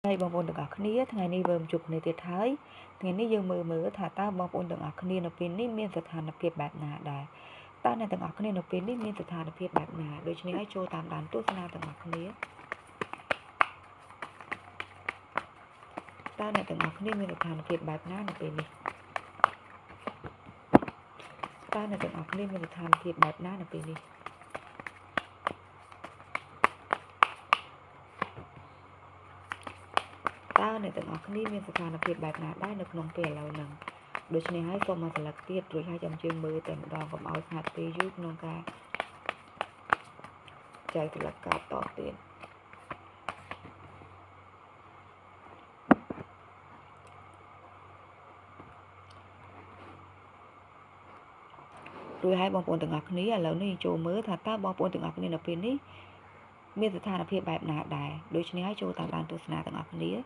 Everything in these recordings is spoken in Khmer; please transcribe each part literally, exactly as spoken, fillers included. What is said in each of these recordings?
Đây bong bồn từng ở khíaថ្ងៃនេះវើមជប់គ្នាទៀតហើយថ្ងៃនេះយើងមើលមើលថាតើបងប្អូនទាំងអស់គ្នានៅពេលនេះមានស្ថានភាពបែបណាដែរតើអ្នកទាំងអស់គ្នានៅពេលនេះមានស្ថានភាពបែបណាដូច្នេះហើយចូលតាមដានទស្សនាទាំងអស់គ្នាតើអ្នកទាំងអស់គ្នាមានស្ថានភាពបែបណានៅពេលនេះតើអ្នកទាំងអស់គ្នាមានស្ថានភាពបែបណានៅពេលនេះតើអ្នកទាំងអស់គ្នាមានស្ថានភាពបែបណាដែរនៅក្នុងពេលឥឡូវហ្នឹងដូច្នេះហើយសូមមកស្លឹកទៀតរួចហើយចាំជើងមើលតែម្ដងកុំឲ្យខាតពេលយូរក្នុងការចែកស្លឹកកាតតទៀតរួចហើយបងប្អូនទាំងអស់គ្នាឥឡូវនេះចូលមើលថាតើបងប្អូនទាំងអស់គ្នានៅពេលនេះមានស្ថានភាពបែបណាដែរដូច្នេះហើយចូលតាមដានទស្សនាទាំងអស់គ្នា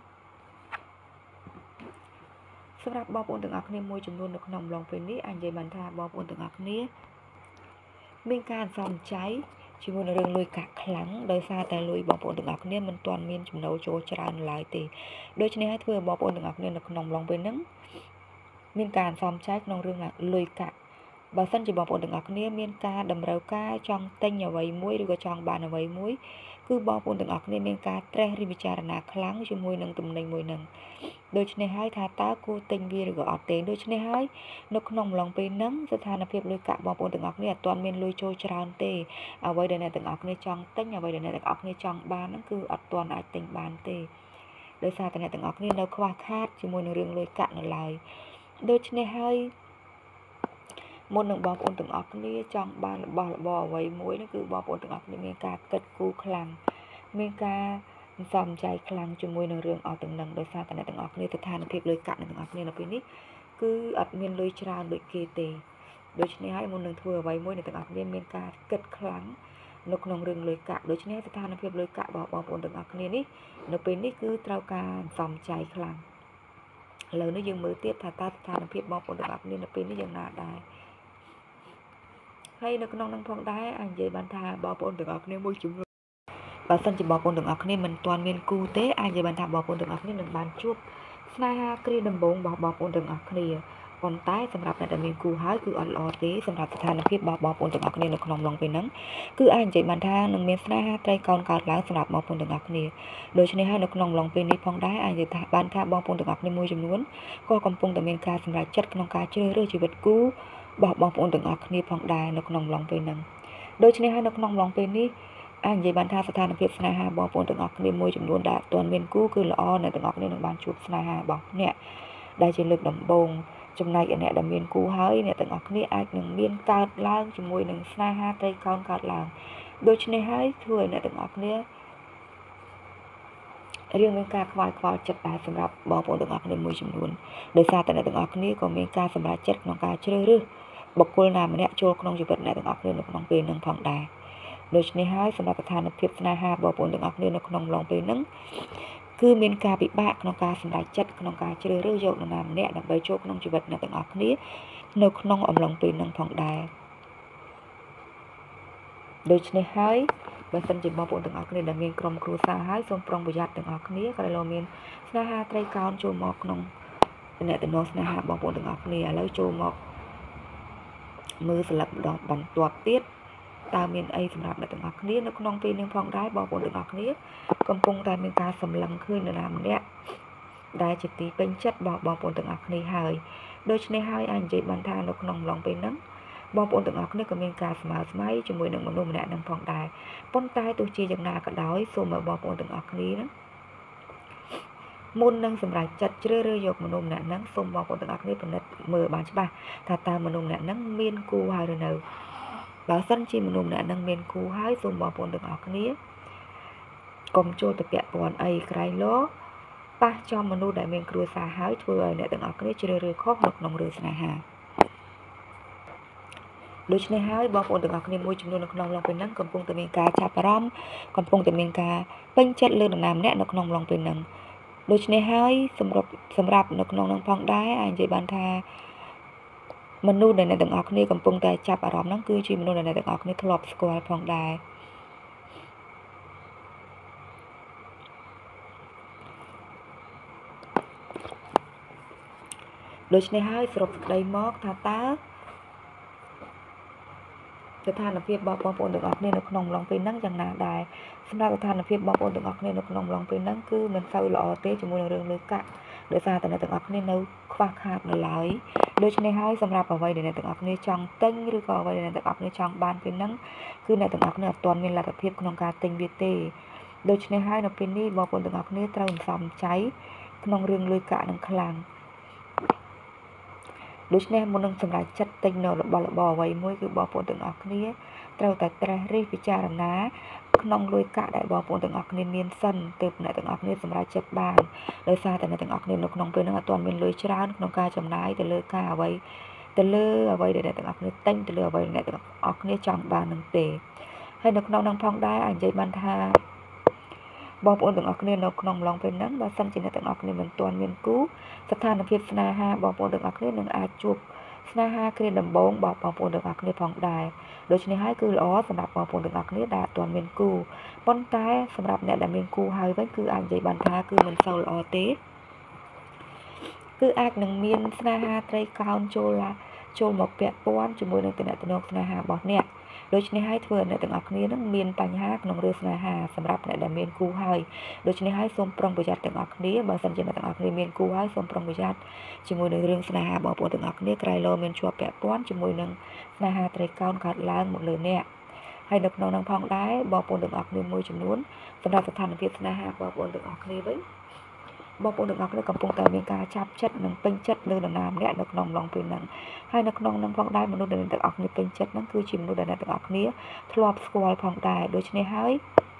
សម្រាប់បងប្អូនទាំងអស់គ្នាមួយចំនួននៅក្នុងអំឡុងពេលនេះអាចនិយាយបានថាបងប្អូនទាំងអស់គ្នាមានការសំចៃជាមួយនឹងរឿងលុយកាក់ខ្លាំងដោយសារតែលុយបងប្អូនទាំងអស់គ្នាមិនទាន់មានចំណូលចូលច្រើនឡើយទេដូច្នេះហើយធ្វើឲ្យបងប្អូនទាំងអស់គ្នានៅក្នុងអំឡុងពេលហ្នឹងមានការសំចៃក្នុងរឿងលុយកាក់បើសិនជាបងប្អូនទាំងអស់គ្នាមានការតម្រូវការចង់ទិញអ្វីមួយឬក៏ចង់បានអ្វីមួយគឺបងប្អូនទាំងអស់គ្នាមានការត្រេះរិះពិចារណាខ្លាំងជាមួយនឹងទំនិញមួយហ្នឹងដូច្នេះហើយថាតើគួរទិញវាឬក៏អត់ទេដូច្នេះហើយនៅក្នុងអំឡុងពេលហ្នឹងស្ថានភាពលុយកាក់បងប្អូនទាំងអស់គ្នាអត់ទាន់មានលុយចូលច្រើនទេអ្វីដែលអ្នកទាំងអស់គ្នាចង់ទិញអ្វីដែលអ្នកទាំងអស់គ្នាចង់បានហ្នឹងគឺអត់ទាន់អាចទិញបានទេដោយសារតែអ្នកទាំងអស់គ្នានៅខ្វះខាតជាមួយនឹងរឿងលុយកាក់នៅឡើយដូច្នេះហើយមុននឹងបងប្អូនទាំងអស់គ្នាចង់បានរបស់របរអ្វីមួយនោះគឺបងប្អូនទាំងអស់គ្នាមានការគិតគូរខ្លាំងមានការសំចៃខ្លាំងជាមួយនឹងរឿងអស់ទាំងនឹងដោយសារតែអ្នកទាំងអស់គ្នាស្ថានភាពលុយកាក់អ្នកទាំងអស់គ្នានៅពេលនេះគឺអត់មានលុយច្រើនដូចគេទេដូច្នេះហើយមុននឹងធ្វើអ្វីមួយអ្នកទាំងអស់គ្នាមានការគិតខ្លាំងនៅក្នុងរឿងលុយកាក់ដូច្នេះស្ថានភាពលុយកាក់របស់បងប្អូនទាំងអស់គ្នានេះនៅពេលនេះគឺត្រូវការសំចៃខ្លាំងឥឡូវនេះយើងមើលទៀតថាតើស្ថានភាពបងប្អូនទាំងអស់គ្នានៅពេលនេះយ៉ាងណាដែរហើយនៅក្នុងនឹងផងដែរអាចនិយាយបានថាបងប្អូនទាំងអស់គ្នាមួយចំនួនបើសិនជាបងប្អូនទាំងអស់គ្នាមិនទាន់មានគូទេអាចនិយាយបានថាបងប្អូនទាំងអស់គ្នានឹងបានជួបស្នេហាគ្រាដំបូងរបស់បងប្អូនទាំងអស់គ្នាប៉ុន្តែសម្រាប់អ្នកដែលមានគូហើយគឺអត់ល្អទេសម្រាប់ស្ថានភាពរបស់បងប្អូនទាំងអស់គ្នានៅក្នុងឡុងពេលហ្នឹងគឺអាចនិយាយបានថានឹងមានស្នេហាត្រីកោណកើតឡើងសម្រាប់បងប្អូនទាំងអស់គ្នាដូច្នេះហើយនៅក្នុងឡុងពេលនេះផងដែរអាចនិយាយថាបានថាបងប្អូនទាំងអស់គ្នាមួយចំនួនក៏កំពុងតែមានការសម្រេចចិត្តក្នុងការជ្រើសរើសជីវិតគូរបស់បងប្អូនទាំងអស់គ្នាផងដែរនៅក្នុងឡុងពេលហ្នឹងដូច្នេះហើយនៅក្នុងឡុងពេលនេះអាចនិយាយបានថាស្ថានភាពស្នេហាបងប្អូនទាំងអស់គ្នាមួយចំនួនដែលអត់ទាន់មានគូគឺល្អអ្នកទាំងអស់គ្នានឹងបានជួបស្នេហារបស់អ្នកដែលជាលើកដំបូងចំណែកអ្នកដែលមានគូហើយអ្នកទាំងអស់គ្នាអាចនឹងមានកើតឡើងជាមួយនឹងស្នេហាត្រីកោណកើតឡើងដូច្នេះហើយធ្វើឲ្យអ្នកទាំងអស់គ្នារឿងមានការខ្វល់ខ្វល់ចិត្តដែរសម្រាប់បងប្អូនទាំងអស់គ្នាមួយចំនួនដោយសារតែអ្នកទាំងអស់គ្នាក៏មានការសម្រេចចិត្តក្នុងការជ្រើសរើសបុគ្គលណាម្នាក់ចូលក្នុងជីវិតអ្នកទាំងអស់គ្នានៅក្នុងពេលហ្នឹងផងដែរដូច្នេះហើយសម្រាប់ស្ថានភាពស្នេហាបងប្អូនទាំងអស់គ្នានៅក្នុងឡុងពេលហ្នឹងគឺមានការពិបាកក្នុងការសម្រេចចិត្តក្នុងការជ្រើសរើសយកនរណាម្នាក់ដើម្បីចូលក្នុងជីវិតអ្នកទាំងអស់គ្នានៅក្នុងអំឡុងពេលហ្នឹងផងដែរដូច្នេះហើយបើសិនជាបងប្អូនទាំងអស់គ្នាដែលមានក្រុមគ្រួសារហើយសូមប្រុងប្រយ័ត្នទាំងអស់គ្នាក្រោយមានស្នេហាត្រីកោណចូលមកក្នុងអ្នកតំណស្នេហាបងប្អូនទាំងអស់គ្នាឥឡូវចូលមកមើលស្លឹកម្ដងបន្ទាប់ទៀតតើមានអីសម្រាប់អ្នកទាំងអស់គ្នានៅក្នុងពេលនេះផងដែរបងប្អូនទាំងអស់គ្នាកំពុងតែមានការសម្លឹងឃើញនរណាម្នាក់ដែលជាទីពេញចិត្តរបស់បងប្អូនទាំងអស់គ្នាហើយដូច្នេះហើយអាចនិយាយបានថានៅក្នុងអំឡុងពេលហ្នឹងបងប្អូនទាំងអស់គ្នាក៏មានការស្មើស្មៃជាមួយនឹងមនុស្សម្នាក់នឹងផងដែរប៉ុន្តែទោះជាយ៉ាងណាក៏ដោយសូមឲ្យបងប្អូនទាំងអស់គ្នាហ្នឹងមុននឹងសម្រេចចិត្តជ្រើសរើសយកមនុស្សម្នាក់ហ្នឹងសូមបងប្អូនទាំងអស់គ្នាពិនិត្យមើលបានច្បាស់ថាតើមនុស្សម្នាក់ហ្នឹងមានគូហើយឬនៅបើសិនជាមនុស្សម្នាក់ហ្នឹងមានគូហើយសូមបងប្អូនទាំងអស់គ្នាកុំចូលទៅពាក់ព័ន្ធអីក្រែងលោប៉ះចំមនុស្សដែលមានគ្រួសារហើយធ្វើឲ្យអ្នកទាំងអស់គ្នាជ្រើសរើសខុសនៅក្នុងរឿងស្នេហាដូច្នេះហើយបងប្អូនទាំងអស់គ្នាមួយចំនួននៅក្នុងឡុងពេលហ្នឹងកំពុងតែមានការចាប់អារម្មណ៍កំពុងតែមានការពេញចិត្តលើនរណាម្នាក់នៅក្នុងឡុងពេលហ្នឹងដូច្នេះហើយសម្រាប់សម្រាប់នៅក្នុងនឹងផងដែរអាចនិយាយបានថាមនុស្សដែលអ្នកទាំងអស់គ្នាកំពុងតែចាប់អារម្មណ៍ហ្នឹងគឺជាមនុស្សដែលអ្នកទាំងអស់គ្នាធ្លាប់ស្គាល់ផងដែរដូច្នេះហើយសរុបសេចក្តីមកថាតើស្ថានភាពរបស់បងប្អូនទាំងអស់គ្នានៅក្នុងអំឡុងពេលហ្នឹងយ៉ាងណាដែរសម្រាប់ស្ថានភាពបងប្អូនទាំងអស់គ្នានៅក្នុងអំឡុងពេលហ្នឹងគឺមិនសូវល្អទេជាមួយនឹងរឿងលុយកាក់ដោយសារតែអ្នកទាំងអស់គ្នានៅខ្វះខាតនៅឡើយដូច្នេះហើយសម្រាប់អ្វីដែលអ្នកទាំងអស់គ្នាចង់ទិញឬក៏អ្វីដែលអ្នកទាំងអស់គ្នាចង់បានពេលហ្នឹងគឺអ្នកទាំងអស់គ្នាអត់ទាន់មានលទ្ធភាពក្នុងការទិញវាទេដូច្នេះហើយនៅពេលនេះបងប្អូនទាំងអស់គ្នាត្រូវសំចៃក្នុងរឿងលុយកាក់នឹងខ្លាំងដូច្នេះមុននឹងសម្រេចចិត្តទិញនៅរបស់របរអ្វីមួយគឺបងប្អូនទាំងអស់គ្នាត្រូវតែត្រិះរិះពិចារណាក្នុងលុយកាក់ដែលបងប្អូនទាំងអស់គ្នាមានសិនទើបអ្នកទាំងអស់គ្នាសម្រេចចិត្តបានដោយសារតែអ្នកទាំងអស់គ្នានៅក្នុងពេលហ្នឹងអត់ទាន់មានលុយច្រើនក្នុងការចំណាយទៅលើការអ្វីទៅលើអ្វីដែលអ្នកទាំងអស់គ្នាទិញទៅលើអ្វីដែលអ្នកទាំងអស់គ្នាចង់បាននឹងទេហើយនៅក្នុងហ្នឹងផងដែរអាចនិយាយបានថាបងប្អូនទាំងអស់គ្នានៅក្នុងឡងពេលហ្នឹងបើសិនជាអ្នកទាំងអស់គ្នាមិនទាន់មានគូស្ថានភាពស្នេហាបងប្អូនទាំងអស់គ្នានឹងអាចជួបស្នេហាគ្រាដំបូងបងប្អូនទាំងអស់គ្នាផងដែរដូច្នេះហើយគឺល្អសម្រាប់បងប្អូនទាំងអស់គ្នាដែលអត់ទាន់មានគូប៉ុន្តែសម្រាប់អ្នកដែលមានគូហើយវិញគឺអាចនិយាយបានថាគឺមិនសូវល្អទេគឺអាចនឹងមានស្នេហាត្រីកោណចូលចូលមកពាក់ព័ន្ធជាមួយនឹងទំនាក់ទំនងស្នេហារបស់អ្នកដូច្នេះហើយធ្វើឲ្យអ្នកទាំងអស់គ្នានឹងមានបញ្ហាក្នុងរឿងស្នេហាសម្រាប់អ្នកដែលមានគូហើយដូច្នេះហើយសូមប្រុងប្រយ័ត្នទាំងអស់គ្នាបើសិនជាអ្នកទាំងអស់គ្នាមានគូហើយសូមប្រុងប្រយ័ត្នជាមួយនឹងរឿងស្នេហាបងប្អូនទាំងអស់គ្នាក្រៃលោមានជាប់ពាក់ព័ន្ធជាមួយនឹងស្នេហាត្រីកោណកើតឡើងមកលើអ្នកហើយនៅក្នុងនោះផងដែរបងប្អូនទាំងអស់គ្នាមួយចំនួនសម្រាប់ស្ថានភាពស្នេហាបងប្អូនទាំងអស់គ្នាវិញបងប្អូនទាំងអស់គ្នាកំពុងតែមានការចាប់ចិត្តនិងពេញចិត្តលើនរណាម្នាក់នៅក្នុងអំឡុងពេលហ្នឹងហើយនៅក្នុងនឹងផងដែរមនុស្សដែលទាំងអស់គ្នាពេញចិត្តហ្នឹងគឺជាមនុស្សដែលអ្នកទាំងអស់គ្នាធ្លាប់ស្គាល់ផងដែរដូច្នេះហើយ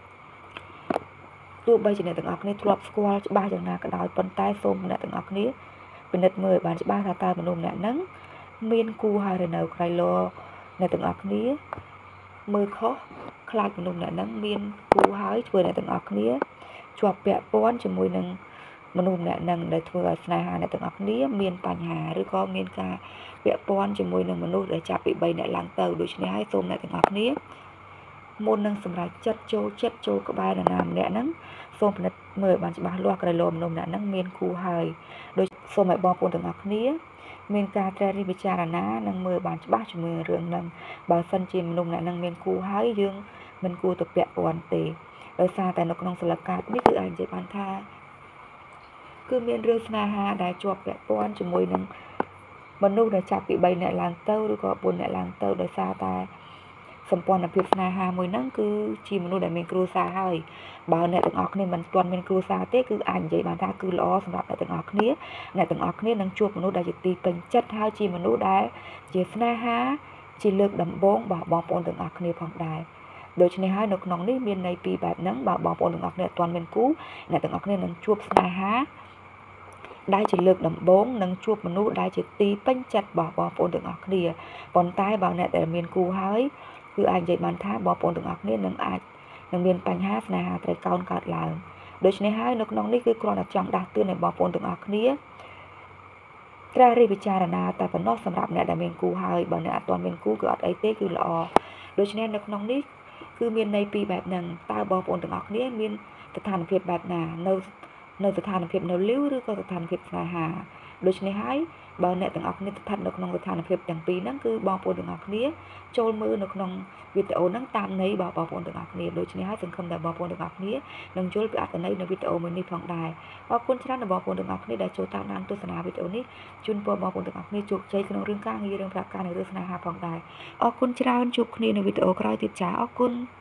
ទោះបីជាអ្នកទាំងអស់គ្នាធ្លាប់ស្គាល់ច្បាស់យ៉ាងណាក៏ដោយប៉ុន្តែសូមអ្នកទាំងអស់គ្នាពិនិត្យមើលឲ្យបានច្បាស់ថាតើមនុស្សម្នាក់ហ្នឹងមានគូហើយឬនៅក្រៃលោអ្នកទាំងអស់គ្នាមើលខុសខ្លាចមនុស្សម្នាក់ហ្នឹងមានគូហើយធ្វើអ្នកទាំងអស់គ្នាជាប់ពាក់ព័ន្ធជាមួយនឹងមនុស្សម្នាក់នឹងដែលធ្វើឲ្យស្នេហាអ្នកទាំងអស់គ្នាមានបញ្ហាឬក៏មានការពាក់ព័ន្ធជាមួយនឹងមនុស្សដែលចាប់ពីបីអ្នកឡើងទៅដូច្នេះហើយសូមអ្នកទាំងអស់គ្នាមុននឹងសម្រេចចិត្តចូលចិត្តចូលក្បែរនរណាម្នាក់ហ្នឹងសូមពិនិត្យមើលបានច្បាស់លាស់ក្រៃលោមនុស្សម្នាក់ហ្នឹងមានគូហើយដោយសូមឲ្យបងប្អូនទាំងអស់គ្នាមានការត្រិះរិះពិចារណានិងមើលបានច្បាស់ជាមួយរឿងហ្នឹងបើសិនជាមនុស្សម្នាក់ហ្នឹងមានគូហើយយើងមិនគួរទៅពាក់ព័ន្ធទេដោយសារតែនៅក្នុងសិលកាតនេះគឺអាចនិយាយបានថាគឺមានរឿងស្នេហាដែលជាប់ពាក់ព័ន្ធជាមួយនឹងមនុស្សដែលចាប់ពីបីអ្នកឡើងទៅឬក៏បួនអ្នកឡើងទៅដោយសារតែសម្ព័ន្ធភាពស្នេហាមួយហ្នឹងគឺជាមនុស្សដែលមានគ្រួសារហើយបើអ្នកទាំងអស់គ្នាមិនទាន់មានគ្រួសារទេគឺអាចនិយាយបានថាគឺល្អសម្រាប់អ្នកទាំងអស់គ្នាអ្នកទាំងអស់គ្នានឹងជួបមនុស្សដែលជាទីពេញចិត្តហើយជាមនុស្សដែលជាស្នេហាជាលើកដំបូងរបស់បងប្អូនទាំងអស់គ្នាផងដែរដូច្នេះហើយនៅក្នុងនេះមានន័យពីរបែបហ្នឹងបើបងប្អូនទាំងអស់គ្នាអត់ទាន់មានគូអ្នកទាំងអស់គ្នានឹងជួបស្នេហាដែលជាលើកដំបូងនឹងជួបមនុស្សដែលជាទីពេញចិត្តរបស់បងប្អូនទាំងអស់គ្នាប៉ុន្តែបើអ្នកដែលមានគូហើយគឺអាចនិយាយបានថាបងប្អូនទាំងអស់គ្នានឹងអាចនឹងមានបញ្ហាស្នេហាត្រីកោណកើតឡើងដូច្នេះហើយនៅក្នុងនេះគឺគ្រាន់តែចង់ដាស់តឿនឲ្យបងប្អូនទាំងអស់គ្នាត្រិះរិះពិចារណាតែប៉ុណ្ណោះសម្រាប់អ្នកដែលមានគូហើយបើអ្នកអត់ទាន់មានគូគឺអត់អីទេគឺល្អដូច្នេះនៅក្នុងនេះគឺមានន័យពីរបែបហ្នឹងតើបងប្អូនទាំងអស់គ្នាមានស្ថានភាពបែបណានៅនៅស្ថានភាពនៅលីវឬក៏ស្ថានភាពស្នេហាដូច្នេះហើយបើអ្នកទាំងអស់គ្នាស្ថិតនៅក្នុងស្ថានភាពទាំងពីរហ្នឹងគឺបងប្អូនទាំងអស់គ្នាចូលមើលនៅក្នុងវីដេអូហ្នឹងតាមន័យរបស់បងប្អូនទាំងអស់គ្នាដូច្នេះហើយសង្ឃឹមថាបងប្អូនទាំងអស់គ្នានឹងយល់ពីអត្ថន័យនៃវីដេអូមួយនេះផងដែរអរគុណច្រើនដល់បងប្អូនទាំងអស់គ្នាដែលចូលតាមដានទស្សនាវីដេអូនេះជូនពរបងប្អូនទាំងអស់គ្នាជោគជ័យក្នុងរឿងការងាររឿងប្រាក់ការនៃរឿងស្នេហាផងដែរអរគុណច្រើនជួបគ្នានៅវីដេអូក្រោយទៀតចាអរគុណ